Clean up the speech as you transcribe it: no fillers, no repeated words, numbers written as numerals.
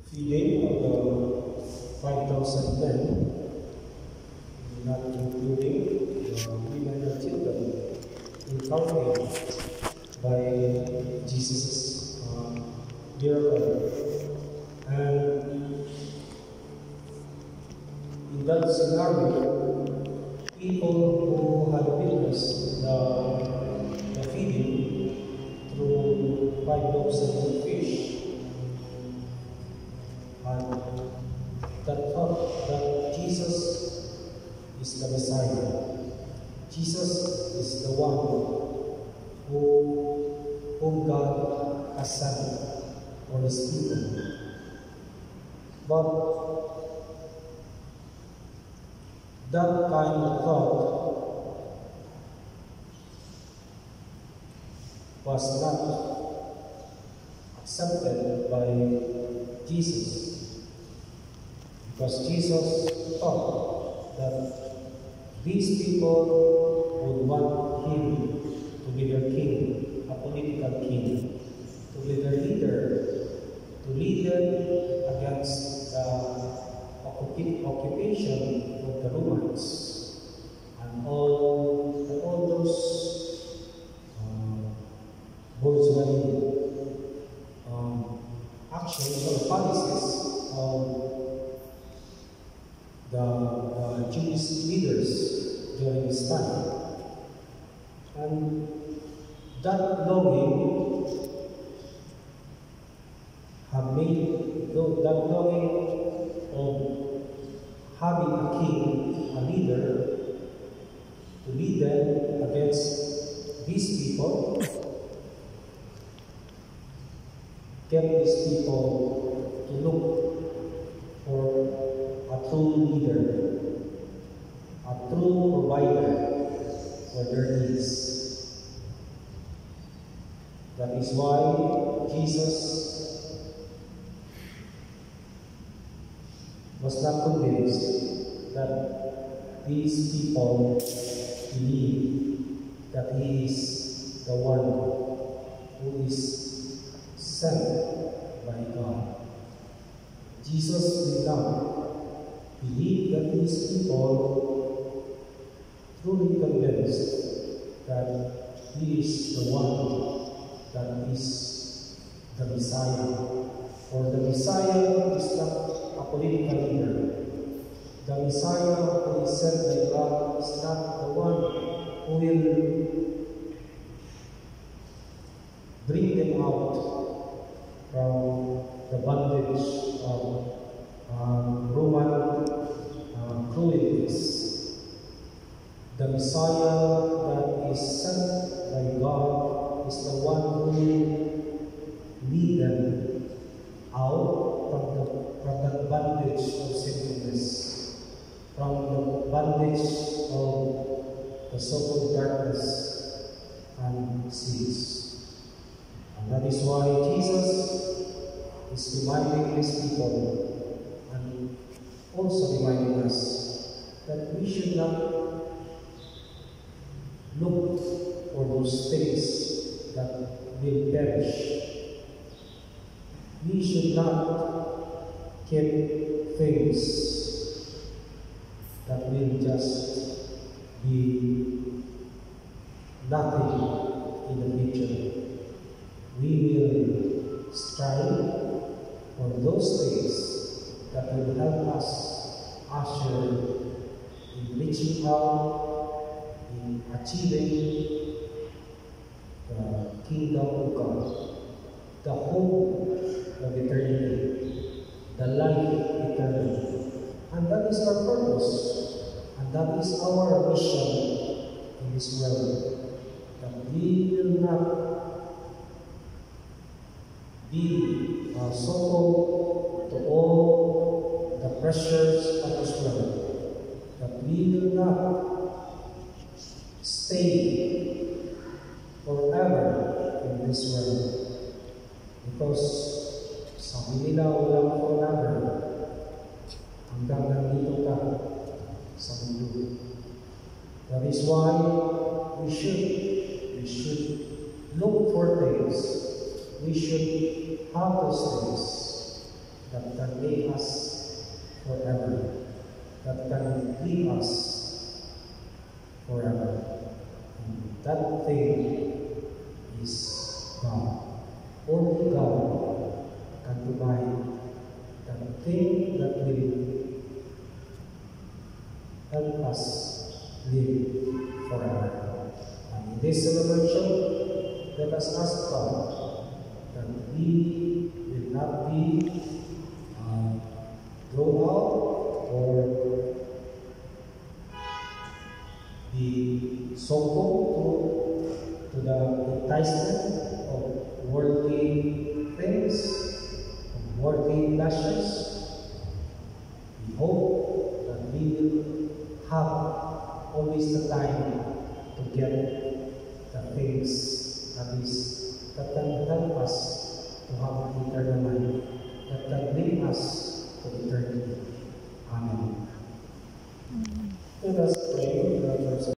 feeding of the 5,000 men, not including the women and children, encountered by Jesus' miracle. And in that scenario, people who had witnessed the feeding through 5,000 fish and that thought that Jesus is the Messiah. Jesus is the one whom God has sent for His people. But that kind of thought was not accepted by Jesus, because Jesus thought that these people would want Him to be their king, a political king, to be their leader, to lead them against the occupation of the Romans and all those bourgeois actions or policies of the Jewish leaders during this time. And that longing of having a king, a leader, to lead them against these people, kept these people to look for a true leader, a true provider for their needs. That is why Jesus was not convinced that these people believe that He is the one who is sent by God. Jesus did not believe that these people truly convinced that He is the one that is the Messiah. For the Messiah is not a political leader. The Messiah who is sent by God is not the one who will bring them out from the bondage of Roman cruelties. The Messiah that is sent by God is the one who will lead them out from the bondage of sinfulness, from the bondage of the so-called darkness and sins. And that is why Jesus is reminding His people and also reminding us that we should not look for those things that will perish. We should not keep things that will just be nothing in the future. We will strive for those things that will help us usher in reaching out, in achieving the kingdom of God, the hope of eternity, the life eternal. And that is our purpose, and that is our mission in this world, that we will not be so-called to all the pressures of this world, that we will not stay forever in this world, because sabi nila walang forever, hanggang nandito ka sa mundo. That is why we should look for things. We should have those things that can make us forever, that can lead us forever. And that thing is God. Only God can provide that thing that will help us live forever. And in this celebration, let us ask God that we will not be thrown out or be succumb to the enticement of worldly things, of worldly pleasures. We hope that we will have always the time to get the things that can help us to have eternal life, that can bring us to eternity. Amen. Let us pray.